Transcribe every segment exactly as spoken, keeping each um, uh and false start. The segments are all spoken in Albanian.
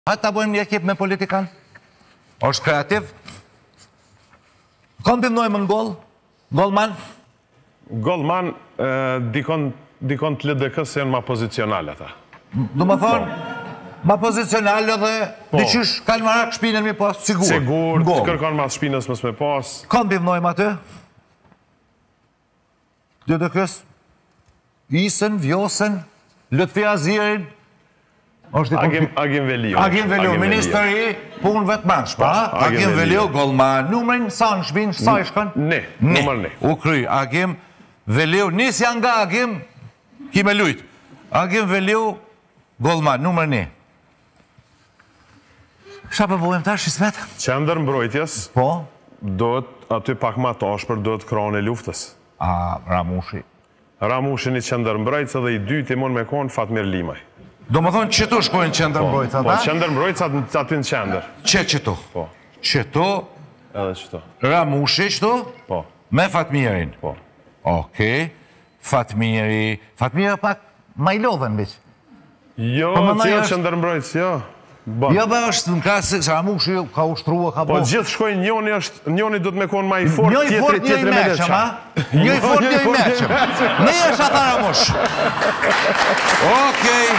Hajtë ta bojmë një ekip me politikan? është kreativ? Kom pëmnojmë në gol? Golman? Golman, dikon të L D K se janë ma pozicionale ata. Du më thonë, ma pozicionale dhe diqysh kanë marak shpinën mi pas, sigur. Sigur, të kërkon ma shpinës mës me pas. Kom pëmnojmë aty? L D K-s? Isën, Vjosën, Lutfi Azirin, Agim Veliu. Agim Veliu, minister i punë vetë mansh, pa? Agim Veliu, Golman, numërin, sa në shpinë, sa i shkën? Ne, numër ne. U kry, Agim Veliu, nis janë nga Agim, ki me lujtë. Agim Veliu, Golman, numër ne. Qa përbojmë ta, Shismet? Qendër mbrojtjes, Po? dohet aty pak ma tashpër, dohet krahun e luftës. A, Ramushi. Ramushi një qendër mbrojtës dhe i dyti mund me konë Fatmir Limaj. Do më thonë qëtu shkojnë qendër mbrojtës, ata? Po, qendër mbrojtës aty në qendër. Që qëtu? Po. Qëtu? Edhe qëtu. Ramushi qëtu? Po. Me Fatmirin? Po. Okej. Fatmiri... Fatmiri pak ma i lodhen, biq. Jo, që qendër mbrojtës, jo. Jo, be është në kasë, se Ramushi ka ushtrua, ka bo. Po, gjithë shkojnë njoni është, njoni do të me konë ma i fort, tjetëri, tjetëri, tjetëri me leqa. Një i fort, një i meqëm. Ne është ata Ramush. Okej.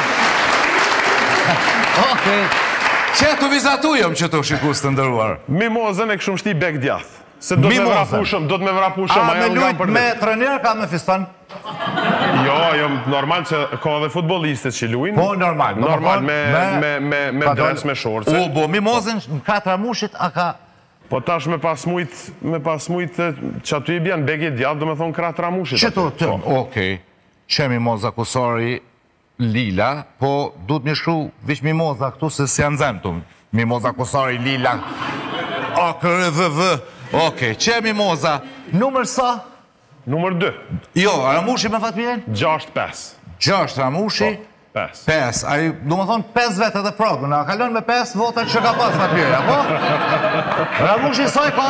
Okej. Që të vizatujëm që të shikus të ndërruar? Mimozën e këshumë shti bek djath. Se do të me vrapushëm, do të me vrapushëm. A me lujt me trener ka me fiston? Jo, jo, normal që ka dhe futbolistet që lujnë. Po, normal. Normal, me dres, me shorce. U, bo, Mimozën në katë Ramushit, a ka... Po tash me pas mujt, me pas mujt që aty i bjanë bek i djath, do me thonë kratë Ramushit. Që të të, okej, që Mimoza Kusari Lila, po du të një shru vish Mimoza këtu se si janë zemë të Mimoza Kusari Lila. A, kërë vë vë. Okej, që Mimoza, numër sa? Numër dë. Jo, Ramushi me Fatmirin? Gjasht pes. Gjasht Ramushi? Pes. Pes. A i, du më thonë, pes vete dhe progë, në kalon me pes votat që ka pas Fatmirin, apo? Ramushi sa i ka?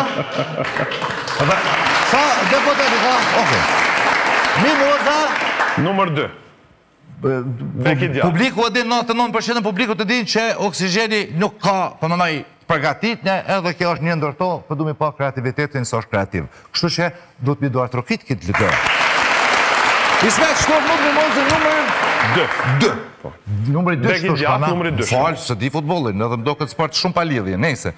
Sa deputeti ka? Okej. Mimoza? Numër dë. Publiku e din, nëntë nëntë përshqenë në publiku të din që oksigeni nuk ka, për më nëj, përgatit, ne edhe kjo është një ndërto, për du mi pa kreativitetin së është kreativ. Kështu që du të mi duar trokit këtë litërë. Ismet, shkot nuk në mozë numër... Dë. Dë. Numëri dë shtu shkana. Numëri dë. Falë, së di futbolin, edhe më do këtë sport shumë pa lidhje, nejse.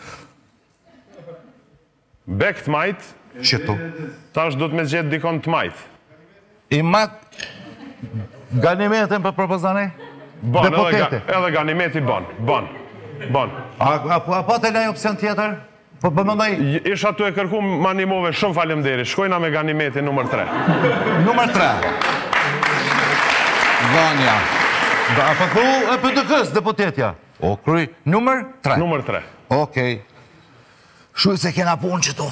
Bek të majt. Qëtu. Tash do të me gjetë dikon të majt. I mat... Ganimetin për propozane? Bon, edhe Ganimeti bon, bon, bon. A po të lej opcion tjetër? Po përmëndaj... Isha tu e kërku ma nimove shumë falemderi, shkojna me Ganimeti numër tre. Numër tre. Ganja. A për thu e për të kësë, deputetja? O, kry, numër tre. Numër tre. Okej. Shuj se kena punë që tu.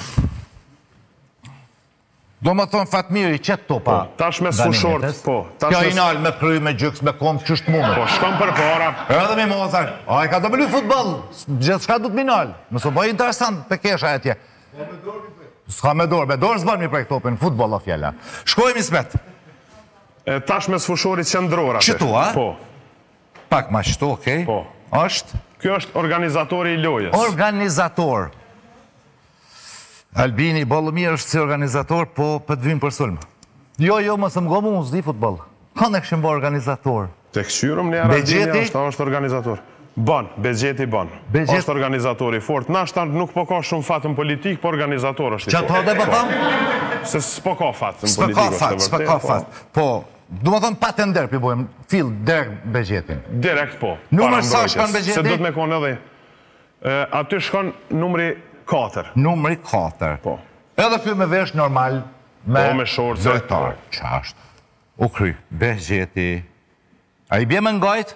Do më thonë Fatmiri, qëtë to pa? Tash me sfushort, po. Kjo i nalë me kry, me gjyks, me kom, qështë mundë? Po, shkom për para. Edhe mi mozar, a i ka do me lu futbol, gjithë shka du të mi nalë. Nësë bëj interesant për kesha e tje. Ska me dorë, me dorë zbën mi prej topin, futbol o fjella. Shkojmë i smet. Tash me sfushorit qëndrora. Qëtu, a? Po. Pak ma qëtu, okej. Po. Ashtë? Kjo është organizatori i lojës. Organizator. Albini, bolë mirë është si organizator, po për të vimë për sulmë. Jo, jo, mësë më gomu, më zdi futbol. Ka në këshim bë organizator? Të këshyrëm një Albini është organizator. Bon, Begjeti bon. është organizatori fort. Nashtar nuk po ka shumë fatë në politikë, po organizator është i fort. Që të dhe për thamë? Se s'po ka fatë në politikë. S'po ka fatë, s'po ka fatë. Po, du më thonë patë ndërë, pi bojmë, fil, direkt Begjetin. Direkt po. Numër sa shkon Begjeti? Se do të me konë edhe. Aty shkon numri katër. Numri katër. Po. Edhe kjo me vesh normal, me... Po, me shorë, zërtar. Qashtë. U kry, Begjeti. A i bje me ngajt?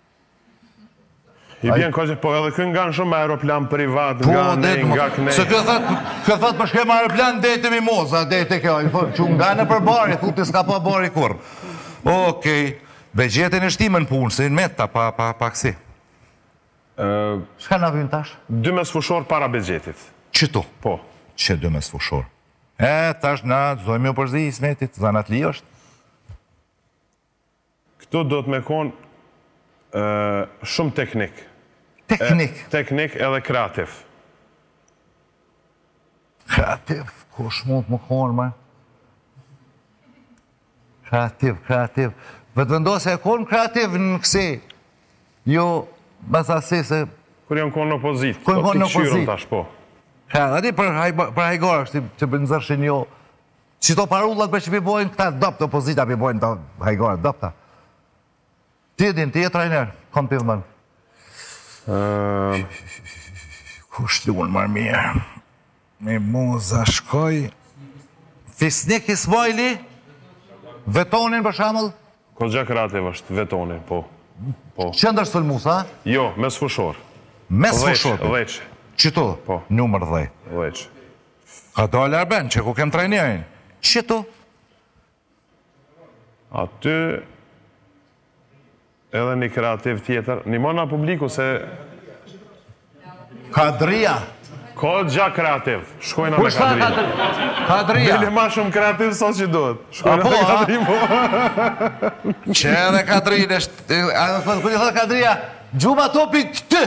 I bje në kojtë, po edhe kënë nga në shumë aeroplan privat, nga ne, nga këne. Se kjo thët për shkem aeroplan, dejte Mimoza, dejte kjo. Që nga në për bari, thuti s'ka pa bari kur. Okej. Begjeti në shtimen punë, se në meta, pa kësi. Shka në vynë tash? Dy me sfushor para Begjetit. Qëtu? Po. Që dy me sfushor? E, tash na, zojmë jo përzi i smetit, zanat li është? Këtu do të me konë shumë teknik. Teknik. Teknik edhe kreativ. Kreativ, kush mund më konë, ma? Kreativ, kreativ. Vetë vendose e konë kreativ në kësi. Jo, mes asi se... Kur janë konë në opozit. Kur janë konë në opozit. Tash, po. Ha, ati për hajgore është që për nëzërshin jo... Që to parullat për që përbojnë këta doptë, opozita përbojnë të hajgore, dopta. Ti edhin, ti e trajner, kom pivëmën. Kush të unë marë mirë? Me muza shkoj... Fisnik Ismaili? Vetonin për shamëll? Ko gja kreativ është, vetonin, po. Qëndër Sulmus, ha? Jo, mes fushor. Mes fushor? Dheqë. Qëto? Po. Numër dhe. Dheqë. Ka dole Arben, që ku kem trajnerin? Qëto? Aty... Edhe një kreativ tjetër. Një mona publiku se... Kadria. Ko gja kreativ. Shkojna me Kadria. Kadria. Bile ma shumë kreativ sa që duhet. Shkojna me Kadria. Që edhe Kadrin është... Këtë i thë Kadria, gjuma topi këtë.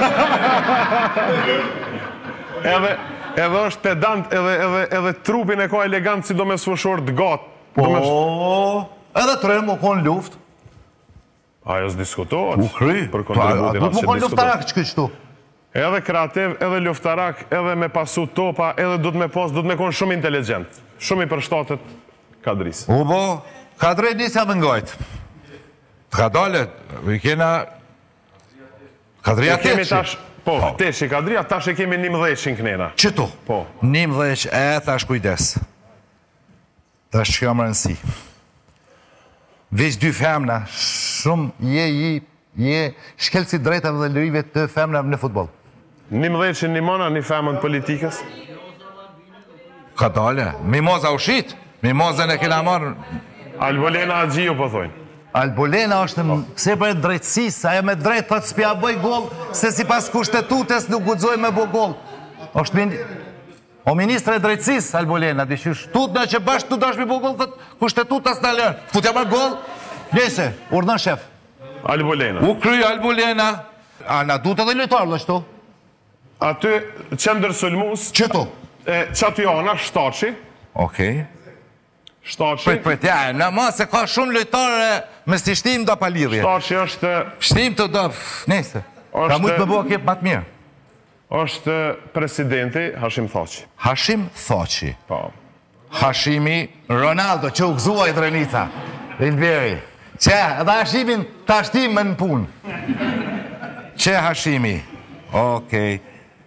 Edhe... Edhe është pedant, edhe trupin e ka elegant si do me sfushor të gatë. Po... Edhe të rëmë u konë luft. Ajo s'diskutohet. U kry. Për kontributin atë që diskutohet. A du të më konë luftarak që këtë qëtu? Edhe kreativ, edhe luftarak, edhe me pasu topa, edhe du të me pos, du të me konë shumë inteligent. Shumë i për shtatet Kadris. U bo, Kadrej nisja më ngojt. Ka dole, i kena... Kadria teqi. Po, teqi Kadria, tash e kemi një mdheqin kënena. Qëtu? Po. Një mdheq, e, tash kujdes. Tash që kam rënsi. Veç dy femna, shumë je, je, je shkelci drejtave dhe lërive të femnave në futbol. Një mdheqin një mona, një femën politikës? Ka dole, Mimoza u shit, Mimozën e kena marrë... Albolena Agjiju, po thojnë. Albolena është në se për drejtësis, ajo me drejtë të të spja bëj gol, se si pas kushtetutes nuk gudzoj me bo gol. është min... O ministre e drejtësis, Albolena, di që shtut në që bashkë të dashmi bo gol, të kushtetutas në lërë. Futja më gol, njëse, urdhën shef. Albolena. U kry Albolena. A, na du të dhe lojtarë, dhe shtu? Aty, qëndër Sulmus... Qëtu? Qatë jona, Shtaci. Okej. Shtaci. Pret, pret, ja, në ma se ka shumë lojtarë me si shtim do palidhje. Shtaci është... Shtim të do... Nese. Ka mujtë me bo kjep matë mirë. është presidenti Hashim Thaçi. Hashim Thaçi. Po. Hashimi Ronaldo, që u gëzua i Drenica. Rinveri. Që, edhe Hashimin të ashtim më në punë. Që Hashimi. Okej.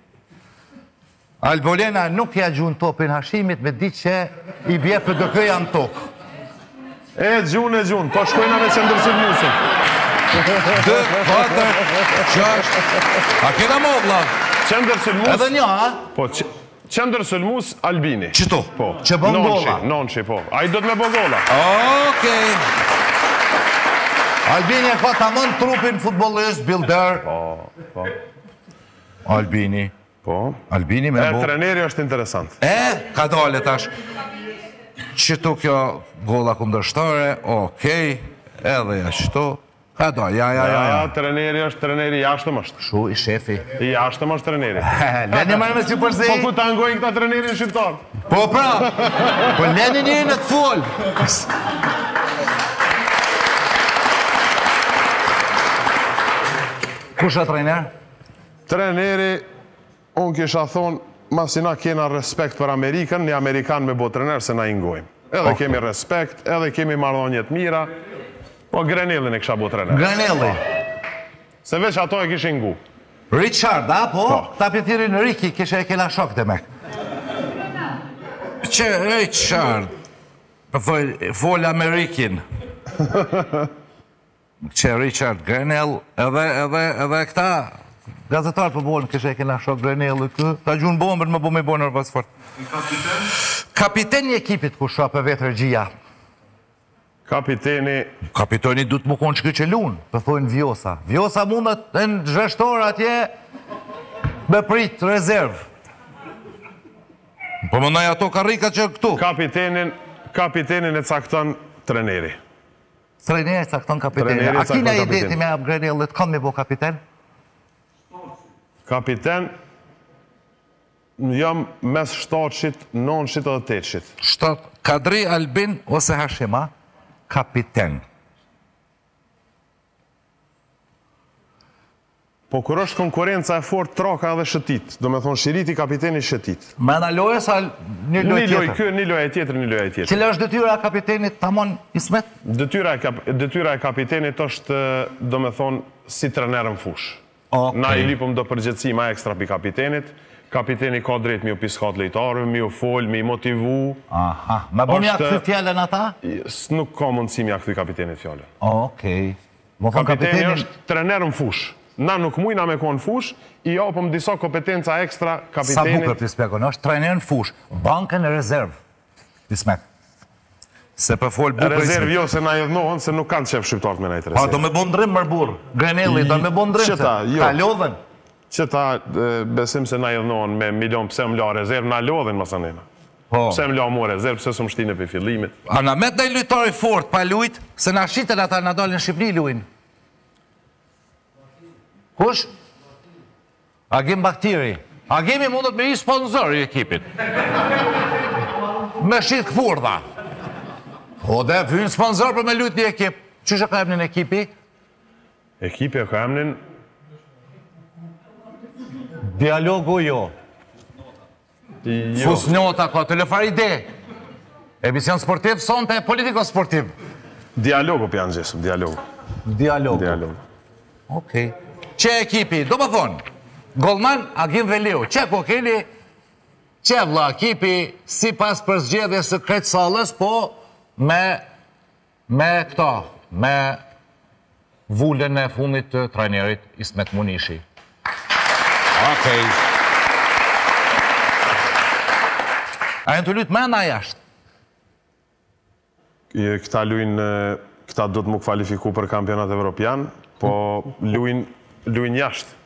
Albolena nuk ja gjun topin Hashimit me di që i bje për dëkëja në tokë. E, gjun e gjun, po shkojna me qëndër Sulmusin. Dë, katër, qasht. A kena modla? Qëndër Sulmus... Edhe një, a? Po, qëndër Sulmus Albini. Qëto? Po. Që bën gola? Nonqi, po. A i do të me bën gola. Okej. Albini e ka të amën trupin futbolist, Bilder. Po, po. Albini. Po. Albini me bo... E, treneri është interesant. E, ka dole tash. Qëtu kjo gola kundërshtare, okej, edhe ja qëtu. Ka dole, ja, ja, ja. Ja, treneri është, treneri jashtëm është. Shu i shefi. I jashtëm është treneri. Leni marrë me si përzi. Po ku të angojnë këta treneri në shqiptar? Po pra, po leni një në të full. Kusha trener? Treneri, unë kisha thonë, masina kena respekt për Amerikën, një Amerikan me bo trener se na ingojmë. Edhe kemi respekt, edhe kemi marrëdhëniet mira, po Grenellin e kisha bo trener. Grenelli. Se veç ato e kishin ngu. Richard, a, po? Ta pëthirin Riki kisha e kena shok të me. Që Richard, përthoj, fol Amerikin. Që Richard Grenell, edhe, edhe, edhe këta, gazetarë për bolën, kështë e kena shok Grenell, ta gjunë bombër, më bo me bo nërvës fort. Kapiten? Kapiten një ekipit ku shra për vetë regjia. Kapiteni... Kapiteni du të më konë që këtë që lunë, përthojnë Vjosa. Vjosa mundet në zhveshtor atje me prit rezervë. Po më nëj ato karika që këtu. Kapitenin, kapitenin e cakton treneri. Treneri cakton kapiteni. A kina i deti me Grenellit, kanë me bo kapiten? Kapiten, jam mes shtatësit, nëntësit edhe tetësit. Shtat, Kadri, Albin ose Hashima, kapiten. Po kur është konkurenca e fort traka dhe shëtit, do me thonë Shiriti kapiteni shëtit. Me në lojë sa një Një lojë loj tjetër? kë, një loj e tjetër, një loj e tjetër. Cila është detyra e kapitenit Tamon Ismet? Detyra e, kap, detyra e kapitenit është, do me thonë, si trener në fush. Okay. Na i lipëm do përgjithësi ma ekstra pi kapitenit. Kapiteni ka drejt mi u piskat lejtarëve, mi u fol, mi motivu. Aha, me bo mja këthy fjallën ata? Nuk ka mundësi mja këthy kapitenit fjallën. Okej. Okay. Kapiteni është trener në fush. Na nuk mujna me konë fush, i apëm disa kompetenca ekstra kapitenit. Sa bukër të spekon, është trener në fush, bankën e rezervë. Ismet. Se për fol bukër... Rezervë jo se na jedhnohën, se nuk kanë qef shqiptarët me najtë rezervë. A, do me bondrim mërbur, Grenelli, do me bondrim, Qëta, se jo. ta lodhen. Që ta besim se na jedhnohën me milion pëse më la rezervë, na lodhen masanena. Po. Pse më la mu rezervë, pëse së më shtinë për fillimit. A na met në i lujtari fort pa lujt, se na shiten ata na dalin Shqipni lujnë. Kush? Agim Baktiri. Agimi mundet me i sponsor i ekipit. Me shqit këfurdha. O dhe vynë sponsor për me lujt një ekip. Qështë ka emnin ekipi? Ekipi e ka emnin... Dialogu jo. Jo. Fusnota ka, telefar ide. Emision sportiv, sonte politiko sportiv. Dialogu për janë gjesëm, dialogu. Dialogu. Dialogu. Okej. Që ekipi, do më thonë, Gollman, Agim Veliu, që ko keni, që vla ekipi, si pas për zgjedhje së kretë salës, po me, me këta, me vullën e fundit të trajnerit Ismet Munishi. Okej. A e në të lutë me na jashtë? Këta luin, këta do të më kvalifiku për kampionat evropian, po luin, luin jashtë.